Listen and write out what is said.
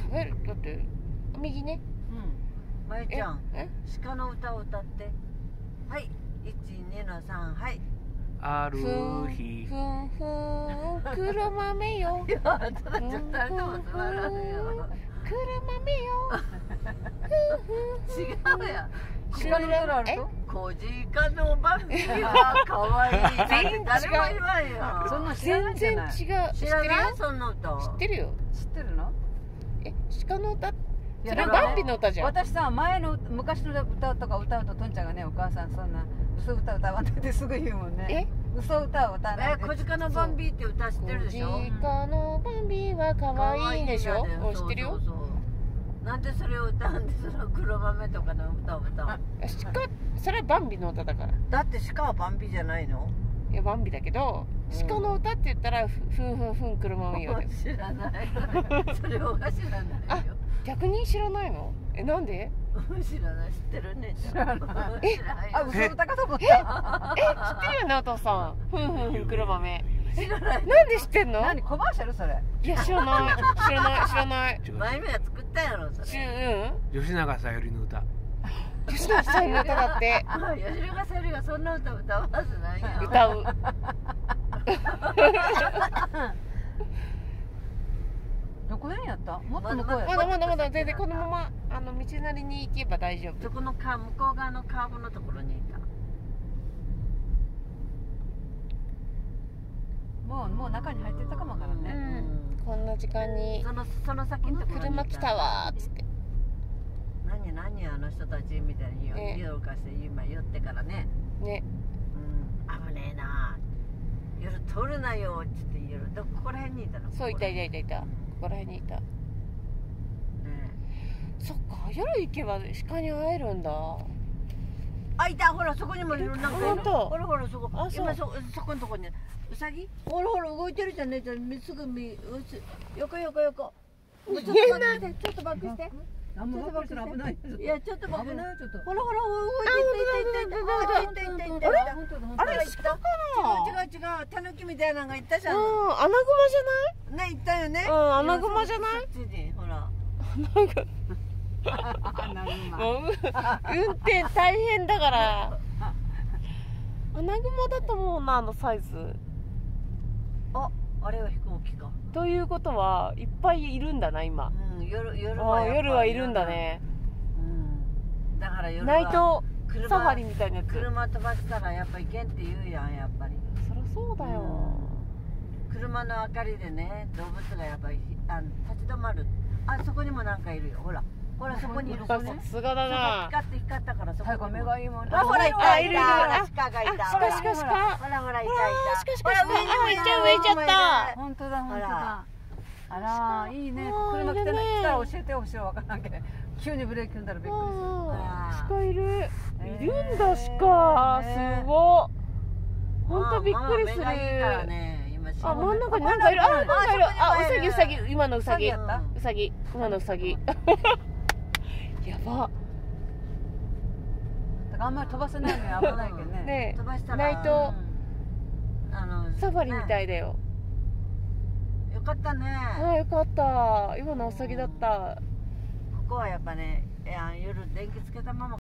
べる。だって右ね。 まゆちゃん、 え鹿の歌を歌って。はい、1、2の3、はい。 あるふん日ふんふん黒豆よ。 いや、ちょっと誰とも座らんよ。 黒豆よ。 違うやん。 鹿の歌あると？ 小鹿のバンビは可愛い。 全然違う。 誰も言わんよ。 そんな知らないじゃない。 全然違う。 知らないそんな歌。 知ってるよ。 知ってるの？ 鹿の歌。 いやそれバンビの歌じゃん。 私さ、昔の歌とか歌うととんちゃんがね、お母さんそんな嘘歌歌わないですぐ言うもんね。嘘歌を歌わないで。 小鹿のバンビって歌知ってるでしょ？ 小鹿のバンビは可愛いでしょ？知ってるよ。 なんでそれを歌うんで、その黒豆とかの歌を歌う？ それはバンビの歌だから。 だって鹿はバンビじゃないの？ いやバンビだけど、鹿の歌って言ったらふんふんふん黒豆よ。 知らない。それを知らないよ。 逆に知らないの？なんで？ 知らない。知ってるね。 知らない。あ、嘘歌かと思った。 知ってるよねお父さん。ふんふんふん黒豆。 知らない。 なんで知ってんの？ 何コマーシャルそれ？ いや知らない知らない知らない。 前目が作ったやろそれ。 吉永小百合の歌。 吉永小百合の歌だって。 吉永小百合がそんな歌歌わずないよ。 歌う。 どこ辺やった？もっと向こうやった。 まだ全然このまま道なりに行けば大丈夫。 そこの向こう側のカーブのところにいた。 もう中に入ってたかもわからんね。 こんな時間にその先のところに車来たわーっつって。 何あの人たちみたいに夜かして今寄ってからね。 ね。 危ねえな。夜通るなよって言って夜ここら辺にいたの。 そういた。ここら辺にいた。そっか、夜行けば鹿に会えるんだ。 あ、いた。ほらそこにもいる。なんかほらそこ。今そこのとこにウサギ。ほら動いてるじゃんね。すぐ横。ちょっとバックして。 あんまバックしたら危ない。 いやちょっとバック。 危ないちょっと。 ほら動いていった。あれ行った。違う。タヌキみたいなのが行ったじゃん。 アナグマじゃない？ ね、行ったよね。 アナグマじゃない？ ほら。 もう運転大変だから。アナグマだと思うな、サイズ。 あれは飛行機か。 ということはいっぱいいるんだな今。夜はいるんだね。 だから夜ナイトサファリみたいなやつ。 車飛ばしたらやっぱ行けんって言うやん、やっぱり。 そりゃそうだよ。 車の明かりでね、動物がやっぱり立ち止まる。あそこにもなんかいるよ。ほらそこにいる。 さすがだな。 光ったからそこ。 最後目がいいもん。 ほらいた。 いる。 鹿がいた。 鹿。ほらいた。上行っちゃった。 本当だ。あらいいね。車来たら教えてほしい。わからんけど急にブレーキ踏んだらびっくりする。 鹿いる。いるんだ鹿。すご。本当びっくりする。あ、真ん中になんかいる。ウサギ。今のウサギ。今のウサギ。やば。 だからあんまり飛ばせないのに危ないけどね。 ねえ、ナイトサファリみたいだよ。 よかったね。 よかった。今のウサギだった。 ここはやっぱね、夜電気つけたまま